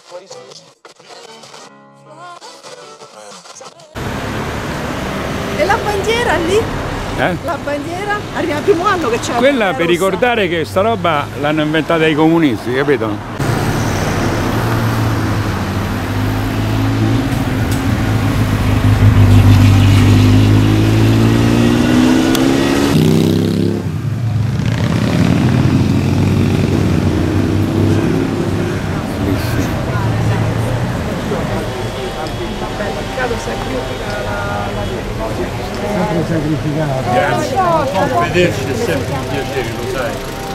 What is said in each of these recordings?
E la bandiera lì? La bandiera? Arriva il primo anno che c'è la quella per ricordare che sta roba l'hanno inventata i comunisti, capito? Sacrificato. Grazie. Vederci è sempre un piacere, lo sai.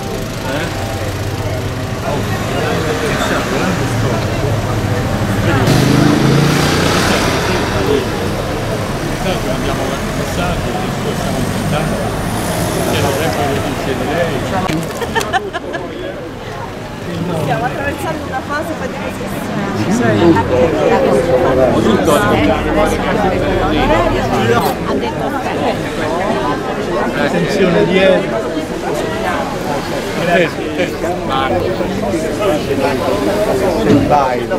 Andiamo avanti passati, stiamo aspettando. C'era sempre le notizie di lei. Stiamo attraversando una fase faticosissima. Attenzione dietro. Vai.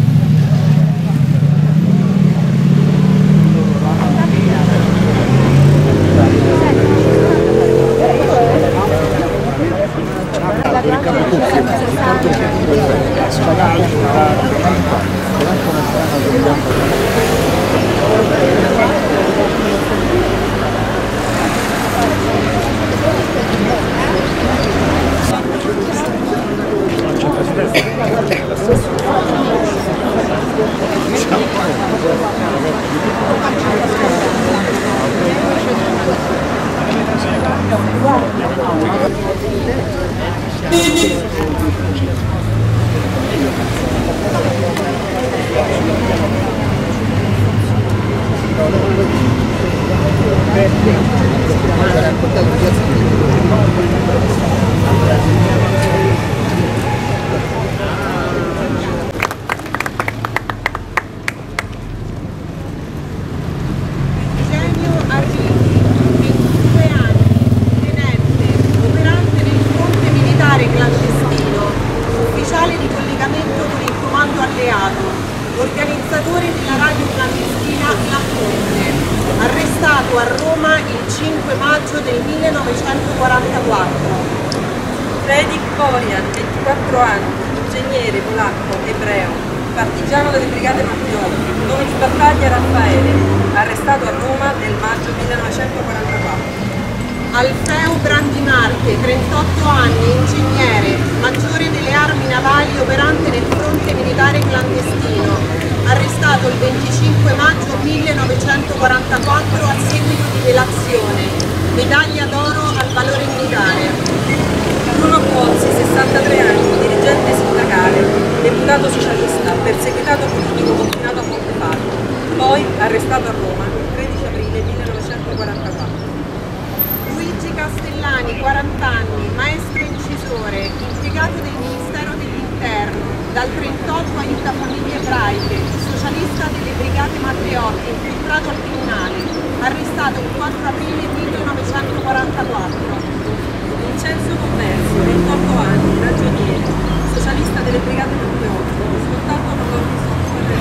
Organizzatore della radio clandestina La Fonte, arrestato a Roma il 5 maggio del 1944. Fredrik Korian, 24 anni, ingegnere polacco, ebreo, partigiano delle Brigate Matteotti, nome di battaglia Raffaele, arrestato a Roma nel maggio 1944. Alfeo Brandimarte, 38 anni, ingegnere, maggiore delle armi navali operante nel fronte militare clandestino, arrestato il 25 maggio 1944 a seguito di delazione, medaglia d'oro al valore militare. Bruno Pozzi, 63 anni, dirigente sindacale, deputato socialista, perseguitato politico confinato a Montefalco, poi arrestato a Roma il 13 aprile 1944. Luigi Castellani, 40 anni, maestro incisore, impiegato del Ministero dell'Interno, dal 38 aiuta famiglie ebraiche, socialista delle Brigate Matteotti, infiltrato al Viminale, arrestato il 4 aprile 1944. Vincenzo Conversi, 28 anni, ragioniere, socialista delle Brigate Matteotti, scontato con l'ordine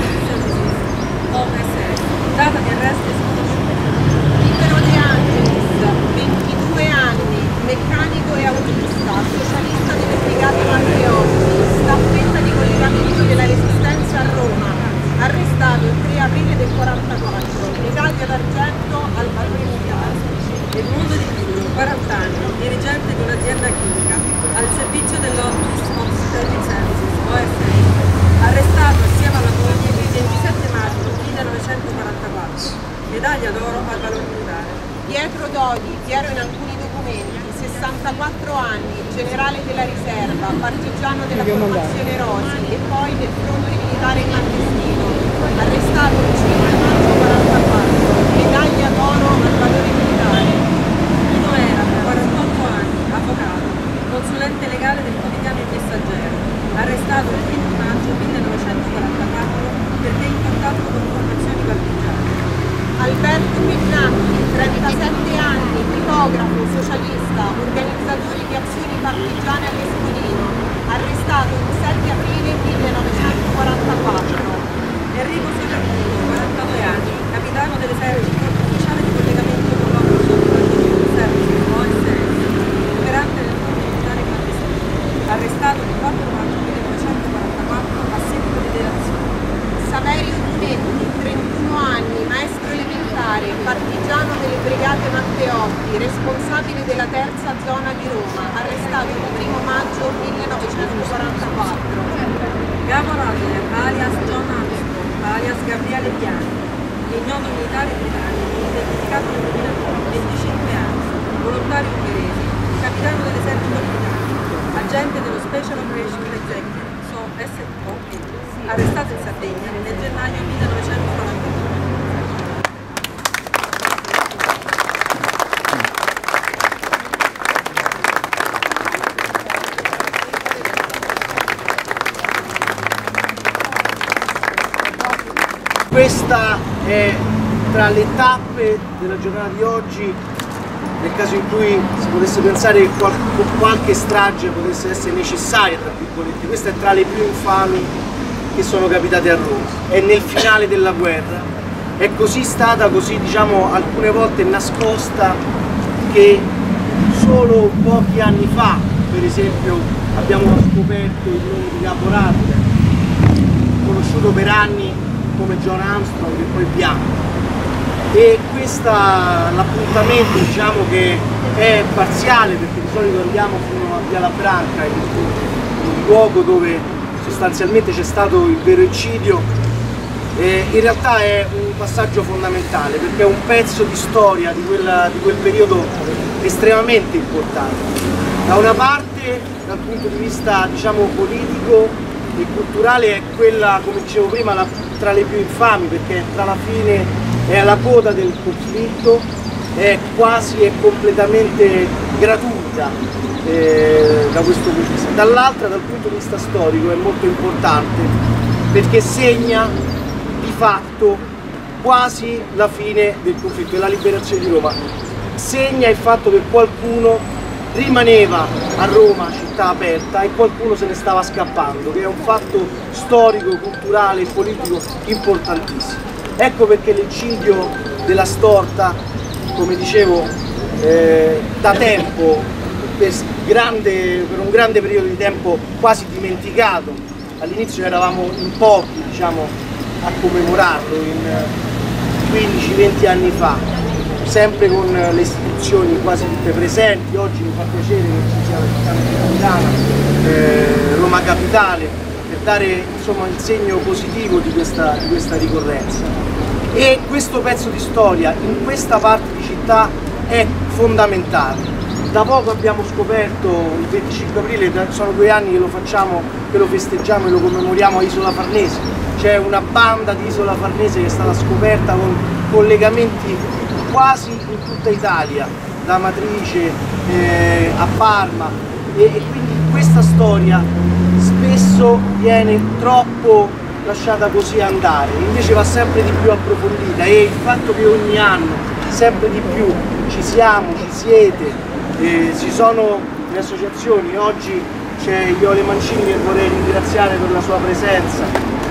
OSS, data di arresto sconosciuta. Libero De Angelis, 22 anni, meccanico e autista, socialista delle Brigate Matteotti, staffetta di collegamento della Resistenza a Roma, arrestato il 3 aprile del 44, medaglia d'argento al valore militare. Edmundo Di Giulio, 40 anni, dirigente di un'azienda chimica, al servizio dell'Office of Strategic Services, OSS, arrestato assieme alla moglie il 27 maggio 1944, medaglia d'oro al valore militare. Pietro Dodi, Piero in alcuni documenti, 64 anni, generale della riserva, partigiano della formazione Rosi e poi del fronte militare clandestino, arrestato il 5 maggio 1944, medaglia d'oro al valore militare. Uno era, 48 anni, avvocato, consulente legale del quotidiano Il Messaggero, arrestato il 20 maggio 1944 perché in contatto con formazioni partigiane. Alberto Pignatti, 37 anni, tipografo, socialista, organizzatore di azioni partigiane all'Espolino, arrestato il 7 aprile 1944. stessa zona di Roma, arrestato il 1° maggio 1944. Gavin Adler, alias John Armstrong, alias Gabriele Piani, ignoto militare britannico, identificato nel 2009, 25 anni, volontario ungherese, capitano dell'esercito britannico, agente dello Special Operations Executive, SOE, arrestato in Sardegna nel gennaio 1942. Questa è tra le tappe della giornata di oggi, nel caso in cui si potesse pensare che qualche strage potesse essere necessaria, tra virgolette. Questa è tra le più infami che sono capitate a Roma. È nel finale della guerra, è così stata, così diciamo alcune volte nascosta, che solo pochi anni fa, per esempio, abbiamo scoperto il nome di Gavin Adler, conosciuto per anni come John Armstrong e poi Bianco. E l'appuntamento diciamo che è parziale, perché di solito andiamo fino a Via La Branca, il luogo dove sostanzialmente c'è stato il vero eccidio. In realtà è un passaggio fondamentale, perché è un pezzo di storia di quel periodo estremamente importante. Da una parte, dal punto di vista diciamo politico e culturale, è quella, come dicevo prima, tra le più infami, perché tra la fine e alla coda del conflitto, è quasi e completamente gratuita da questo punto di vista. Dall'altra, dal punto di vista storico, è molto importante, perché segna di fatto quasi la fine del conflitto e la liberazione di Roma. Segna il fatto che qualcuno rimaneva a Roma, città aperta, e qualcuno se ne stava scappando, che è un fatto storico, culturale e politico importantissimo. Ecco perché l'eccidio della Storta, come dicevo, da tempo, per un grande periodo di tempo quasi dimenticato. All'inizio eravamo in pochi, diciamo, a commemorarlo, in 15-20 anni fa, sempre con le istituzioni quasi tutte presenti. Oggi mi fa piacere che ci sia la città metropolitana, Roma Capitale, per dare insomma il segno positivo di questa ricorrenza. E questo pezzo di storia in questa parte di città è fondamentale. Da poco abbiamo scoperto, il 25 aprile, sono 2 anni che lo facciamo, che lo festeggiamo e lo commemoriamo a Isola Farnese. C'è una banda di Isola Farnese che è stata scoperta con collegamenti quasi in tutta Italia, da Amatrice a Parma, e quindi questa storia spesso viene troppo lasciata così andare, invece va sempre di più approfondita, e il fatto che ogni anno sempre di più ci siamo, ci siete, ci sono le associazioni. Oggi c'è Iole Mancini, che vorrei ringraziare per la sua presenza.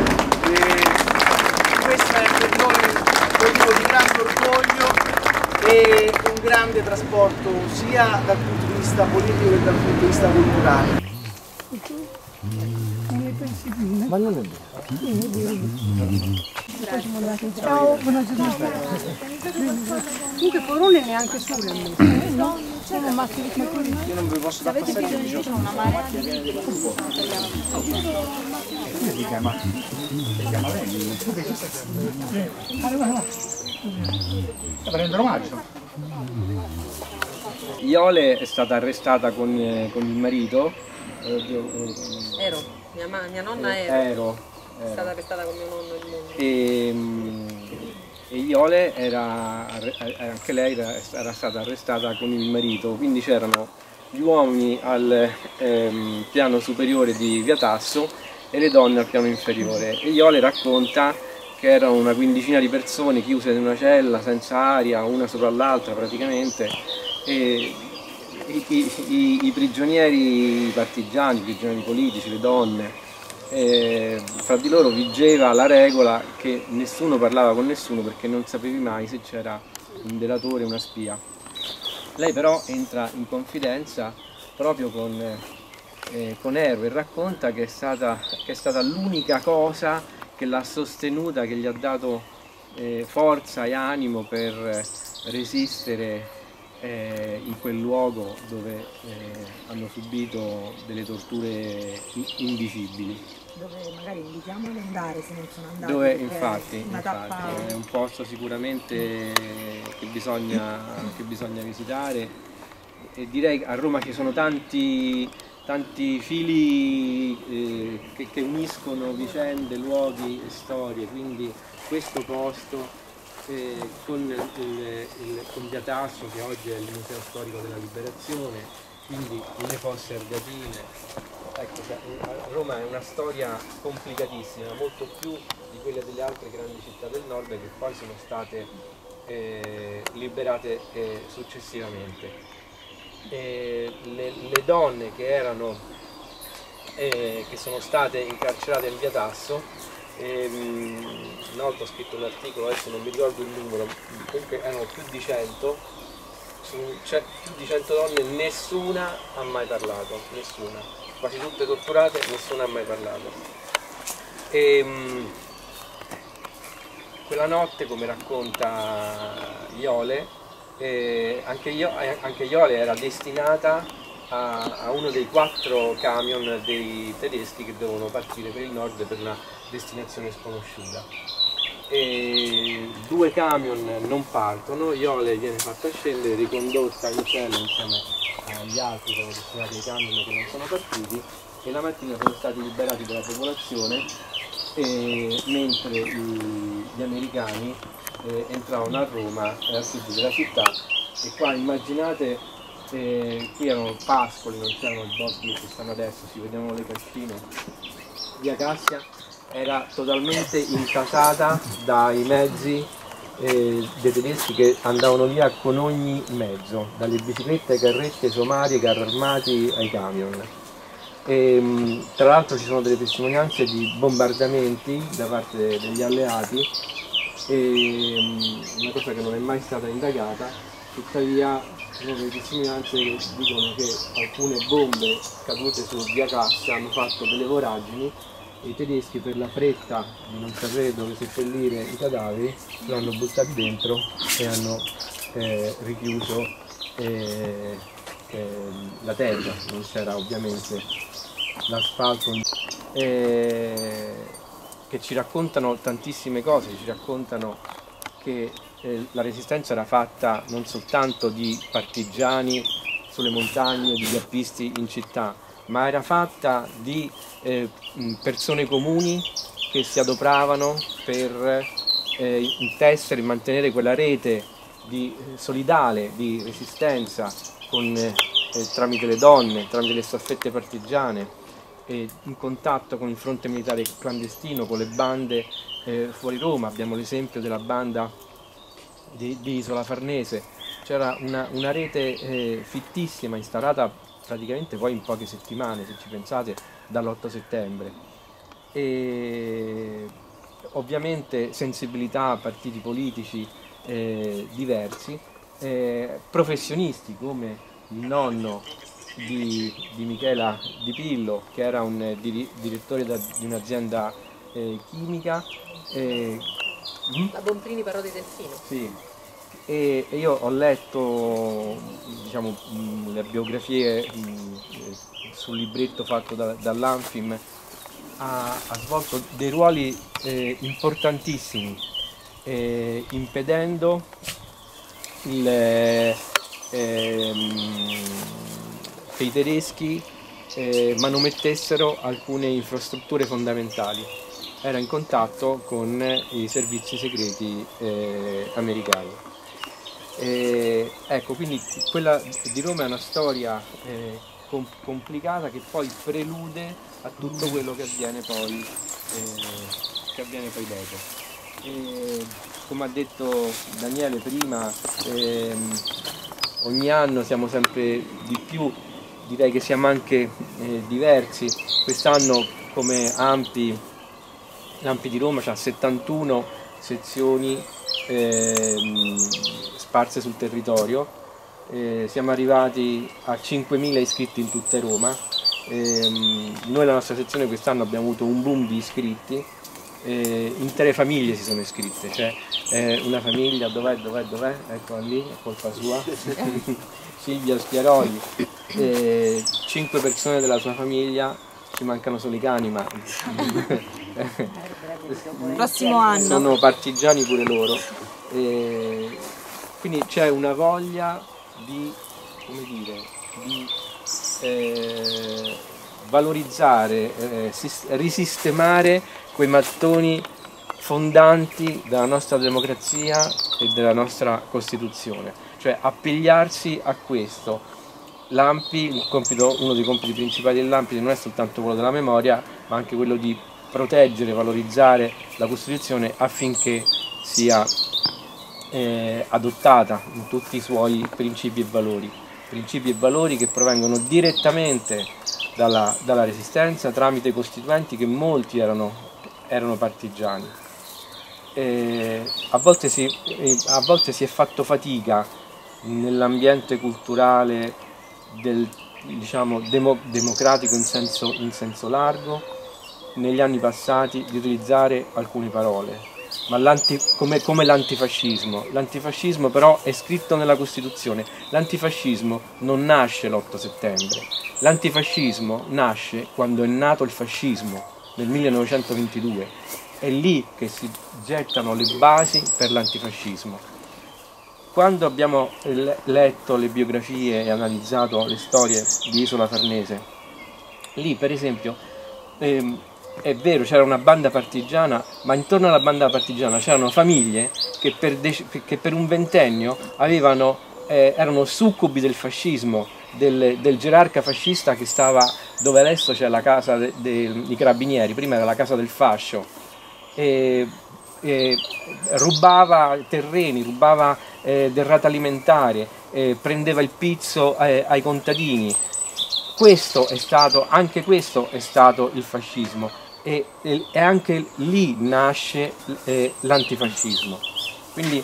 Questo è per noi motivo di grande orgoglio e un grande trasporto sia dal punto di vista politico che dal punto di vista culturale. Ma non è vero. Ciao, buona giornata. Comunque Corone neanche solo è no, sono macchine che io non vi posso dare passare, c'è una marea di si chiama lei. Sta prendendo omaggio. Iole è stata arrestata con il marito. Mia nonna Ero. È stata arrestata con mio nonno il mondo. E Iole anche lei era stata arrestata con il marito, quindi c'erano gli uomini al piano superiore di Via Tasso e le donne al piano inferiore. E Iole racconta che erano una quindicina di persone chiuse in una cella senza aria, una sopra l'altra praticamente, e i prigionieri, i partigiani, i prigionieri politici, le donne, fra di loro vigeva la regola che nessuno parlava con nessuno, perché non sapevi mai se c'era un delatore, una spia. Lei però entra in confidenza proprio con Ero e racconta che è stata l'unica cosa che l'ha sostenuta, che gli ha dato forza e animo per resistere in quel luogo dove hanno subito delle torture indicibili. Dove magari invitiamo ad andare se non sono andati. Dove infatti è un posto sicuramente che bisogna visitare, e direi che a Roma ci sono tanti fili che uniscono vicende, luoghi e storie, quindi questo posto con Via Tasso, che oggi è il Museo Storico della Liberazione, quindi le Fosse Ardeatine. Ecco, Roma è una storia complicatissima, molto più di quelle delle altre grandi città del nord che poi sono state liberate successivamente. Le donne che sono state incarcerate in Via Tasso, una volta ho scritto un articolo, adesso non mi ricordo il numero, comunque erano più di 100, cioè più di 100 donne, nessuna ha mai parlato, nessuna, quasi tutte torturate, nessuna ha mai parlato. Quella notte, come racconta Iole, anche Iole era destinata a uno dei 4 camion dei tedeschi che dovevano partire per il nord per una destinazione sconosciuta. 2 camion non partono, Iole viene fatta scendere, ricondotta in cella insieme agli altri che erano destinati ai camion che non sono partiti, e la mattina sono stati liberati dalla popolazione, mentre gli americani entravano a Roma, a sud della città, e qua immaginate, qui erano pascoli, non c'erano i boschi che stanno adesso, si vedevano le cascine. Via Cassia era totalmente intasata dai mezzi dei tedeschi che andavano via con ogni mezzo, dalle biciclette ai carretti, ai somari, ai carri armati, ai camion. Tra l'altro ci sono delle testimonianze di bombardamenti da parte degli alleati, una cosa che non è mai stata indagata, tuttavia ci sono delle testimonianze che dicono che alcune bombe cadute su Via Cassia hanno fatto delle voragini, e i tedeschi, per la fretta di non sapere dove seppellire i cadaveri, li hanno buttati dentro e hanno richiuso la terra, non c'era ovviamente l'asfalto, che ci raccontano tantissime cose, ci raccontano che la resistenza era fatta non soltanto di partigiani sulle montagne, di gappisti in città, ma era fatta di persone comuni che si adoperavano per intessere e mantenere quella rete solidale di resistenza tramite le donne, tramite le staffette partigiane, in contatto con il fronte militare clandestino, con le bande fuori Roma. Abbiamo l'esempio della banda di Isola Farnese. C'era una rete fittissima instaurata praticamente poi in poche settimane, se ci pensate, dall'8 settembre. E ovviamente sensibilità, partiti politici diversi, professionisti come il nonno di Michela Di Pillo, che era un direttore di un'azienda chimica. La Bomprini parò di Delfino. Sì. E io ho letto, diciamo, le biografie sul libretto fatto dall'Anfim. Ha svolto dei ruoli importantissimi, impedendo che i tedeschi manomettessero alcune infrastrutture fondamentali. Era in contatto con i servizi segreti americani. Ecco, quindi quella di Roma è una storia complicata, che poi prelude a tutto quello che avviene poi dopo. Come ha detto Daniele prima, ogni anno siamo sempre di più, direi che siamo anche diversi. Quest'anno, come Ampi di Roma, c'ha 71 sezioni sparse sul territorio. Siamo arrivati a 5.000 iscritti in tutta Roma. Noi, la nostra sezione, quest'anno abbiamo avuto un boom di iscritti, intere famiglie si sono iscritte, c'è una famiglia, dov'è? Eccola lì, è colpa sua, Silvia Spiaroli, 5 persone della sua famiglia, ci mancano solo i cani, ma Prossimo anno. Sono partigiani pure loro. Quindi c'è una voglia di, come dire, di valorizzare, risistemare quei mattoni fondanti della nostra democrazia e della nostra Costituzione, cioè appigliarsi a questo. L'ANPI, uno dei compiti principali dell'ANPI non è soltanto quello della memoria, ma anche quello di proteggere, valorizzare la Costituzione affinché sia adottata in tutti i suoi principi e valori che provengono direttamente dalla Resistenza tramite i costituenti, che molti erano partigiani. A volte si è fatto fatica nell'ambiente culturale diciamo democratico in senso largo negli anni passati di utilizzare alcune parole, ma come l'antifascismo. L'antifascismo però è scritto nella Costituzione. L'antifascismo non nasce l'8 settembre, l'antifascismo nasce quando è nato il fascismo, nel 1922. È lì che si gettano le basi per l'antifascismo. Quando abbiamo letto le biografie e analizzato le storie di Isola Farnese, lì per esempio è vero, c'era una banda partigiana, ma intorno alla banda partigiana c'erano famiglie che per un ventennio erano succubi del fascismo, del gerarca fascista che stava dove adesso c'è la casa dei carabinieri, prima era la casa del fascio, rubava terreni, rubava derrata alimentare, prendeva il pizzo ai contadini. Anche questo è stato il fascismo, e anche lì nasce l'antifascismo. Quindi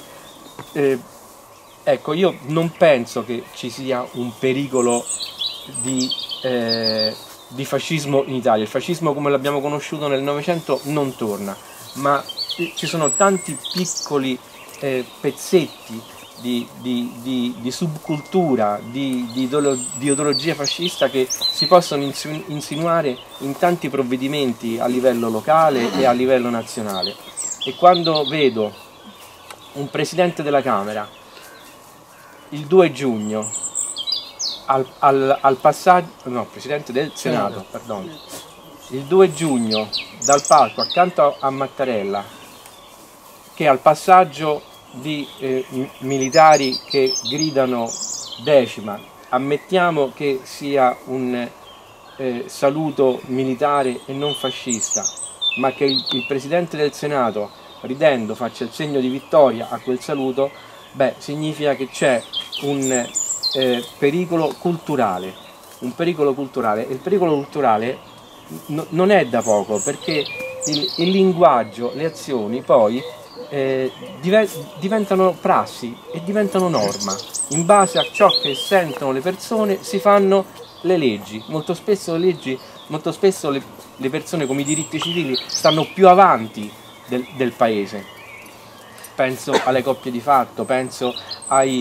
ecco, io non penso che ci sia un pericolo di fascismo in Italia. Il fascismo come l'abbiamo conosciuto nel Novecento non torna, ma ci sono tanti piccoli pezzetti di subcultura, di ideologia fascista che si possono insinuare in tanti provvedimenti a livello locale e a livello nazionale. E quando vedo un Presidente della Camera il 2 giugno Presidente del Senato, perdono, il 2 giugno dal palco accanto a Mattarella, che al passaggio di militari che gridano decima, ammettiamo che sia un saluto militare e non fascista, ma che il Presidente del Senato ridendo faccia il segno di vittoria a quel saluto, beh, significa che c'è un pericolo culturale, e il pericolo culturale non è da poco, perché il linguaggio, le azioni poi diventano prassi e diventano norma. In base a ciò che sentono le persone si fanno le leggi. Molto spesso le persone come i diritti civili stanno più avanti del paese. Penso alle coppie di fatto, penso ai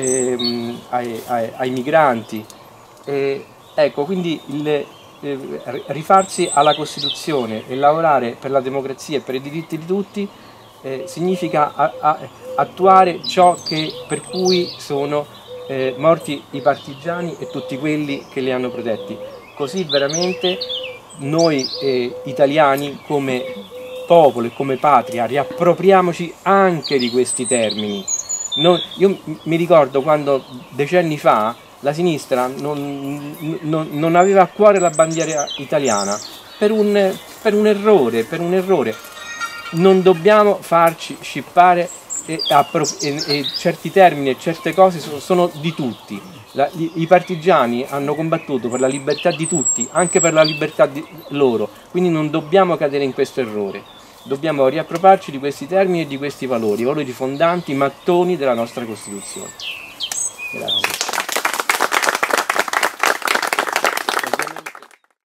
migranti. Ecco, quindi rifarsi alla Costituzione e lavorare per la democrazia e per i diritti di tutti significa attuare ciò per cui sono morti i partigiani e tutti quelli che li hanno protetti. Così veramente noi italiani come popolo e come patria riappropriamoci anche di questi termini. Io mi ricordo quando decenni fa la sinistra non aveva a cuore la bandiera italiana per un errore. Non dobbiamo farci scippare e certi termini e certe cose sono di tutti. I partigiani hanno combattuto per la libertà di tutti, anche per la libertà di loro, quindi non dobbiamo cadere in questo errore. Dobbiamo riappropriarci di questi termini e di questi valori fondanti, mattoni della nostra Costituzione. Grazie.